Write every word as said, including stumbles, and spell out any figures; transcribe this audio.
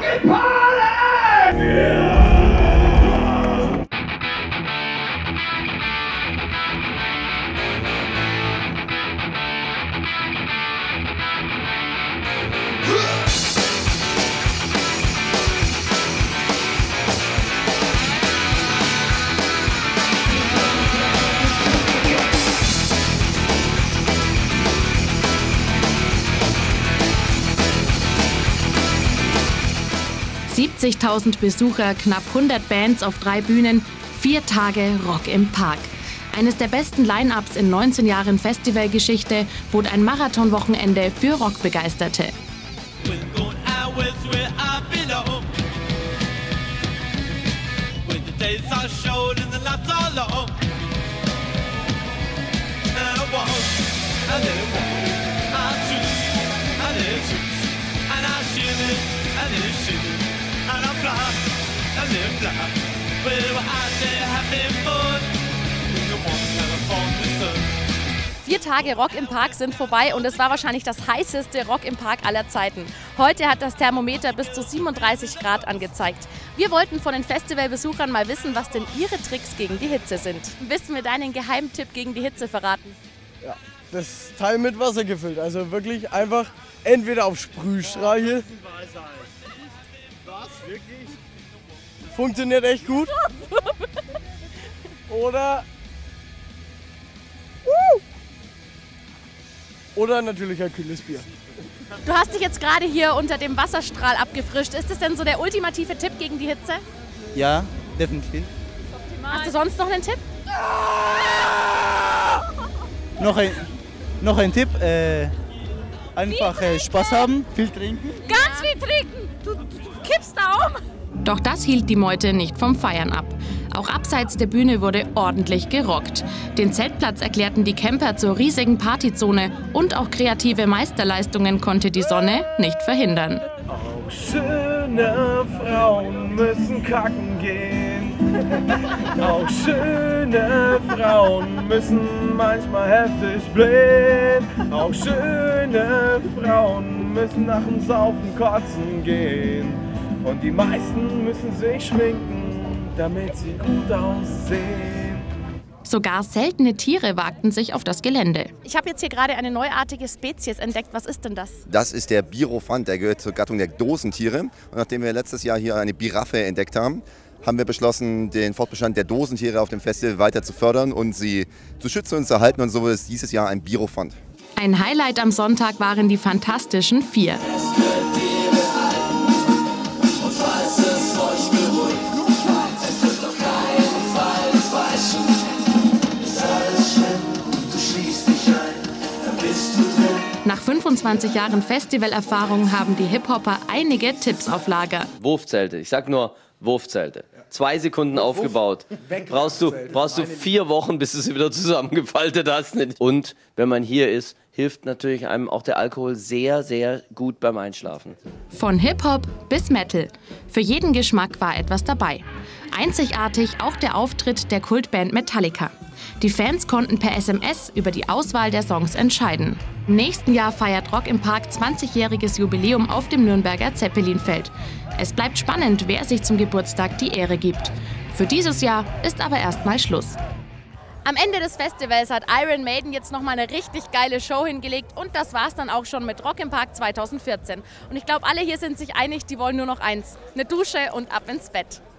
Fucking Party! Yeah! siebzigtausend Besucher, knapp hundert Bands auf drei Bühnen, vier Tage Rock im Park. Eines der besten Line-Ups in neunzehn Jahren Festivalgeschichte bot ein Marathonwochenende für Rockbegeisterte. Vier Tage Rock im Park sind vorbei und es war wahrscheinlich das heißeste Rock im Park aller Zeiten. Heute hat das Thermometer bis zu siebenunddreißig Grad angezeigt. Wir wollten von den Festivalbesuchern mal wissen, was denn ihre Tricks gegen die Hitze sind. Willst du mir deinen Geheimtipp gegen die Hitze verraten? Ja, das Teil mit Wasser gefüllt. Also wirklich einfach entweder auf Sprühstreiche. Was? Wirklich? Funktioniert echt gut. Oder. Uh, oder natürlich ein kühles Bier. Du hast dich jetzt gerade hier unter dem Wasserstrahl abgefrischt. Ist das denn so der ultimative Tipp gegen die Hitze? Ja, definitiv. Hast du sonst noch einen Tipp? Noch ein, noch ein Tipp, äh, einfach äh, Spaß haben, viel trinken. Ganz viel trinken! Du, du, du kippst da um! Doch das hielt die Meute nicht vom Feiern ab. Auch abseits der Bühne wurde ordentlich gerockt. Den Zeltplatz erklärten die Camper zur riesigen Partyzone und auch kreative Meisterleistungen konnte die Sonne nicht verhindern. Auch schöne Frauen müssen kacken gehen. Auch schöne Frauen müssen manchmal heftig blähen. Auch schöne Frauen müssen nach dem Saufen kotzen gehen. Und die meisten müssen sich schminken, damit sie gut aussehen. Sogar seltene Tiere wagten sich auf das Gelände. Ich habe jetzt hier gerade eine neuartige Spezies entdeckt. Was ist denn das? Das ist der Birophant, der gehört zur Gattung der Dosentiere. Und nachdem wir letztes Jahr hier eine Biraffe entdeckt haben, haben wir beschlossen, den Fortbestand der Dosentiere auf dem Festival weiter zu fördern und sie zu schützen und zu erhalten. Und so ist dieses Jahr ein Birophant. Ein Highlight am Sonntag waren die Fantastischen Vier. Nach fünfundzwanzig Jahren Festivalerfahrung haben die Hip-Hopper einige Tipps auf Lager. Wurfzelte, ich sag nur Wurfzelte. Zwei Sekunden aufgebaut. Brauchst du, brauchst du vier Wochen, bis du sie wieder zusammengefaltet hast. Und wenn man hier ist, hilft natürlich einem auch der Alkohol sehr, sehr gut beim Einschlafen. Von Hip-Hop bis Metal. Für jeden Geschmack war etwas dabei. Einzigartig auch der Auftritt der Kultband Metallica. Die Fans konnten per S M S über die Auswahl der Songs entscheiden. Im nächsten Jahr feiert Rock im Park zwanzigjähriges Jubiläum auf dem Nürnberger Zeppelinfeld. Es bleibt spannend, wer sich zum Geburtstag die Ehre gibt. Für dieses Jahr ist aber erstmal Schluss. Am Ende des Festivals hat Iron Maiden jetzt noch mal eine richtig geile Show hingelegt und das war's dann auch schon mit Rock im Park zweitausendvierzehn. Und ich glaube, alle hier sind sich einig, die wollen nur noch eins: eine Dusche und ab ins Bett.